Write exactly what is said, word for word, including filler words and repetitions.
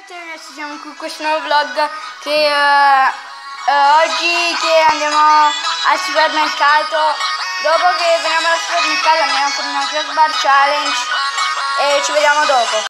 ragazzi, adesso siamo qui con questo nuovo vlog che uh, uh, oggi che andiamo al supermercato, dopo che veniamo al supermercato andiamo a fare una cross bar challenge e ci vediamo dopo.